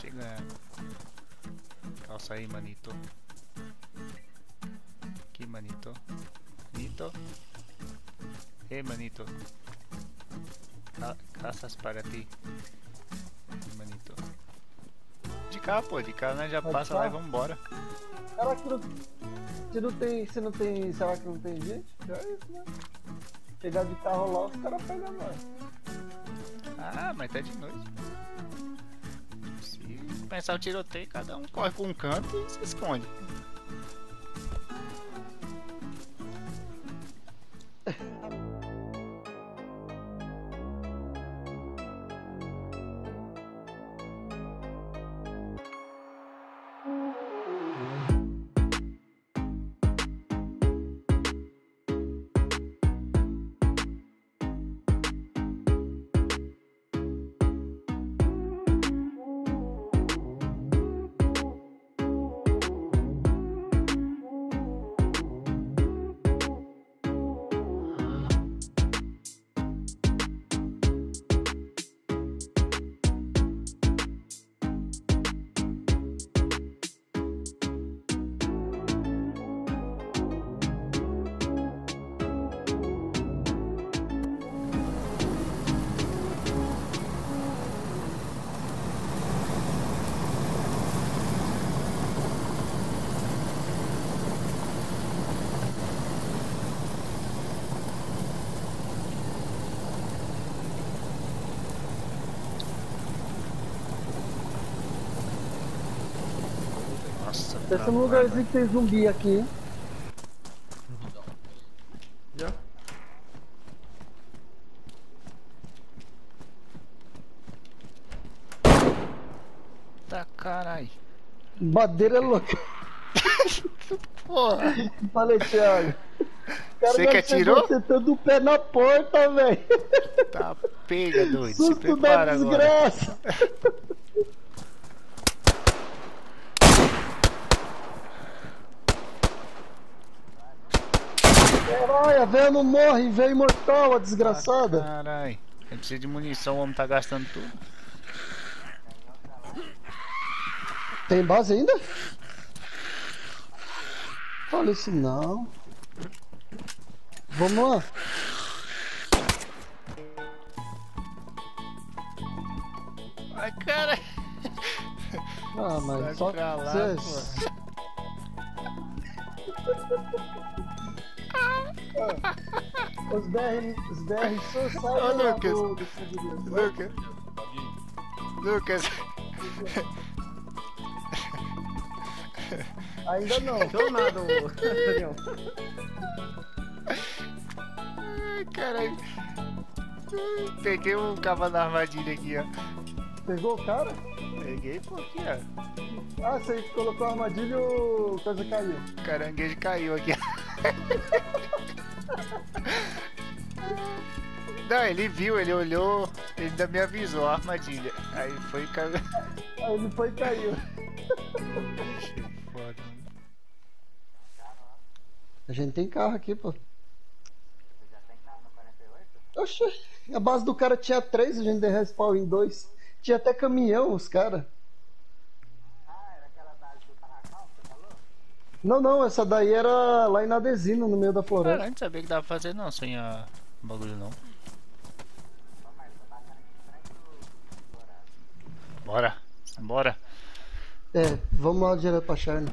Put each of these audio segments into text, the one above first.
chegando. Calça aí, manito. Aqui, manito. Manito. Ei, manito. Caças para ti. Manito. De cá, pô. De cá nós já passa lá e vambora. Será que não... Se não tem... Será que não tem gente? É isso, né? Chegar de carro lá, os caras pegam nós. Ah, mas tá de noite. Se começar o tiroteio, cada um corre pra um canto e se esconde. Nossa, Pensa num lugarzinho que tem zumbi aqui, hein? Já? tá carai. Badeira é louca. Porra. Falei, Thiago. Você que atirou? Sentando o pé na porta, velho. Tá pega, doido. Se Susto da prepara agora. desgraça. Caralho, a velha não morre, velho imortal, a desgraçada. Carai. Eu preciso de munição, o homem tá gastando tudo. Tem base ainda? Fala isso não. Vamos lá. Ai, cara. Ah, mas Sai só pra lá, cês... Os BR só saem Ô, lá Lucas. do servidor. Lucas. Ainda não. Show nada, ô Daniel. Ai, caralho. Peguei um cavalo na armadilha aqui, ó. Pegou o cara? Peguei por aqui, ó. Ah, você colocou a armadilha e o coisa caiu. O caranguejo caiu aqui, ó. Não, ele viu, ele olhou, ele ainda me avisou a armadilha. Aí foi e caiu. Aí ele foi e caiu. Ixi, foda. A gente tem carro aqui, pô. Oxe, a base do cara tinha 3, a gente deu respawn em 2. Tinha até caminhão, os caras. Não, essa daí era lá em Nadezino, no meio da floresta. Caralho, não sabia que dava pra fazer não, sem a bagulho não. Bora, bora. É, vamos lá direto pra Charne.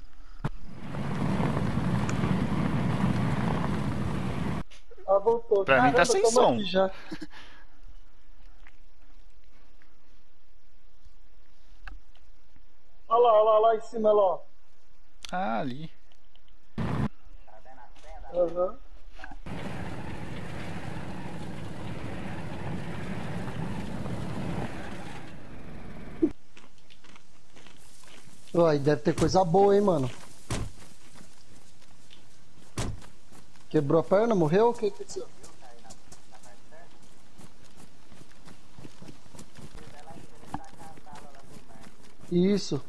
Ah, voltou. Pra mim tá sem tamo som. aqui já. Olha lá em cima, lá, ó. Ah, ali. Aham. Uai, deve ter coisa boa, hein, mano. Quebrou a perna? Morreu? O que aconteceu? Isso.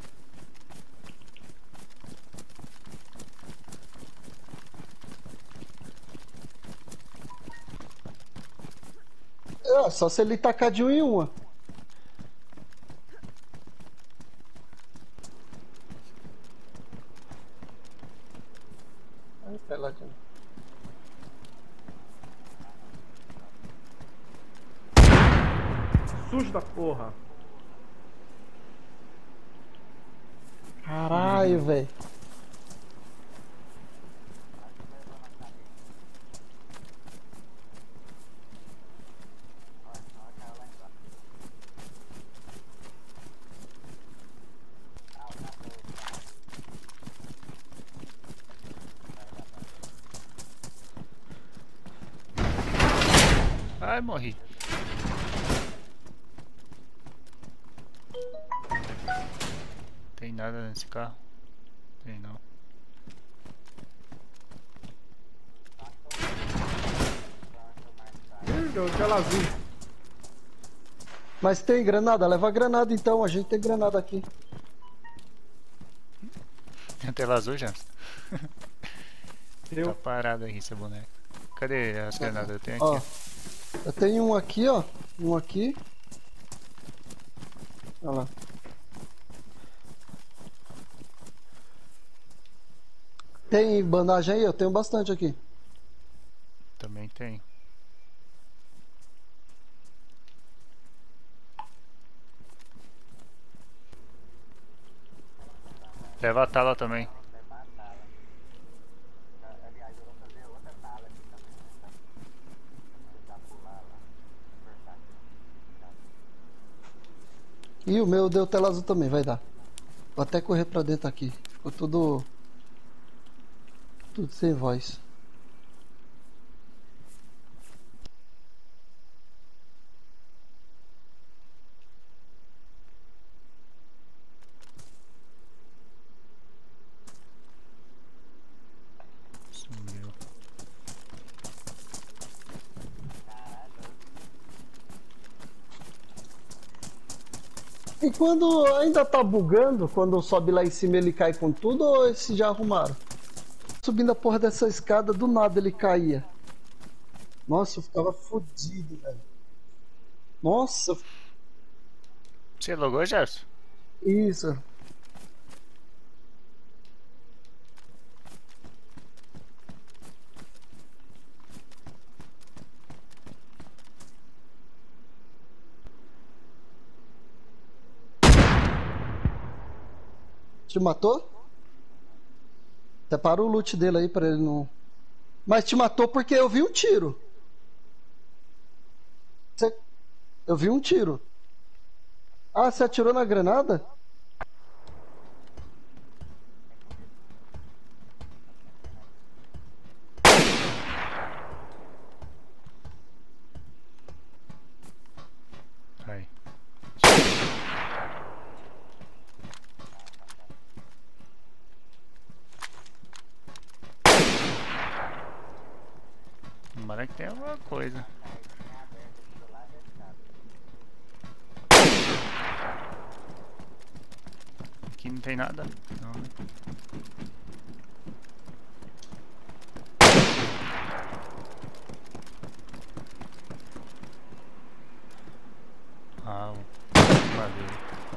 É, só se ele tacar de um em uma. Latino. Sujo da porra. Caralho, velho. Ai, morri. Tem nada nesse carro? Tem não. Deu tela azul. Mas tem granada? Leva a granada então, a gente tem granada aqui. Tem tela azul, já? Tá Deu. parado aí, seu boneco. Cadê as granadas? Eu tenho aqui. Ó, eu tenho um aqui, ó. Um aqui. Olha lá. Tem bandagem aí? Eu tenho bastante aqui. Também tem. Leva a tala também. E o meu deu tela azul também, vai dar. Vou até correr pra dentro aqui. Ficou tudo sem voz. Sumiu. E quando ainda tá bugando, quando sobe lá em cima ele cai com tudo ou esse já arrumaram? Subindo a porra dessa escada, do nada ele caía. Nossa, eu ficava fodido, velho. Nossa, Você logou, Gerson? isso. Te matou? Separa o loot dele aí pra ele não... Mas te matou porque eu vi um tiro. Eu vi um tiro. Ah, você atirou na granada? Aí. Tomara que tenha alguma coisa. Aqui não tem nada? Não, né? Ah, valeu.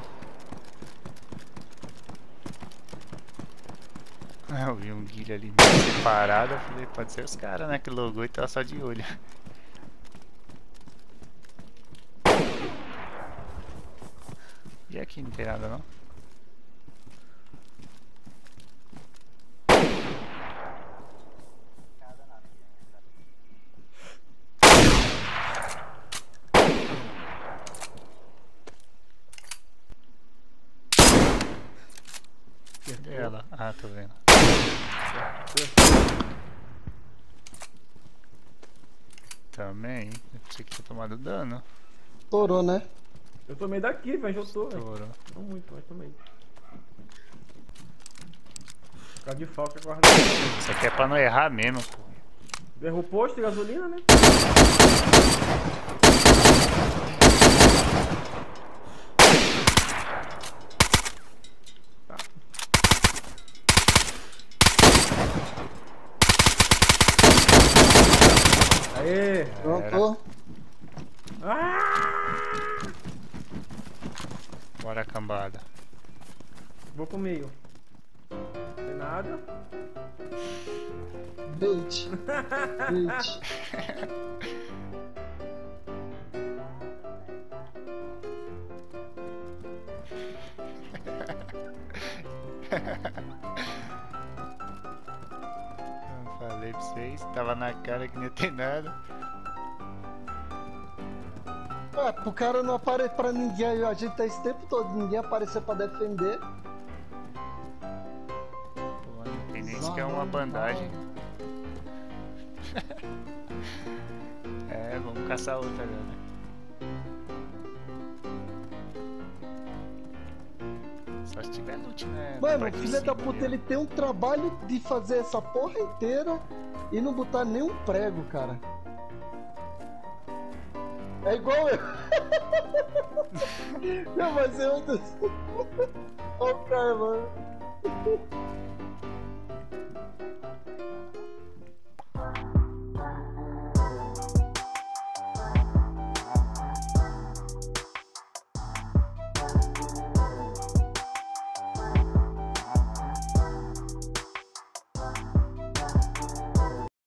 Eu vi um guilho ali meio separado, eu falei, pode ser os caras, né, que logou e tá só de olho. E aqui não tem nada não? Cadê ela? Ah, tô vendo. Também, eu pensei que tinha tomado dano. Estourou, né? Eu tomei daqui, velho. Eu tô, velho. Estourou. Não muito, mas tomei. Ficar de falca guardado. Isso aqui é pra não errar mesmo, pô. Errou o posto de gasolina, né? Tá. Aê! Pronto. Ah! Bora, cambada. Vou pro meio. Não tem Nada. Bait. Bait. Eu falei pra vocês, tava na cara que não ia ter nada. Pro cara não aparecer pra ninguém, a gente tá esse tempo todo, ninguém aparecer pra defender. Pô, não tem nem sequer uma bandagem. É, vamos caçar outra agora. Só se tiver loot, né? Mano, na o parte de filho da cima puta, ali, ó. ele tem um trabalho de fazer essa porra inteira e não botar nenhum prego, cara. É igual eu. Não, mas eu. Olha o cara, mano.